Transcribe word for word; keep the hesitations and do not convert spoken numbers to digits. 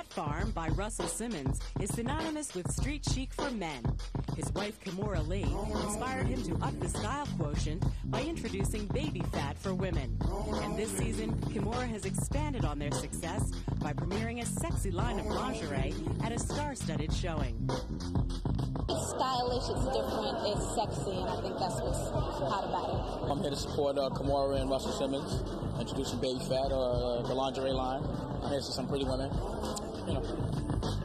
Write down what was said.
Farm by Russell Simmons is synonymous with street chic for men. His wife, Kimora Lee, inspired him to up the style quotient by introducing baby fat for women. And this season, Kimora has expanded on their success by premiering a sexy line of lingerie at a star-studded showing. It's stylish, it's different, it's sexy, and I think that's what's hot about it. I'm here to support uh, Kimora and Russell Simmons, introducing Baby Fat, or uh, the lingerie line. I'm here to see some pretty women, you know.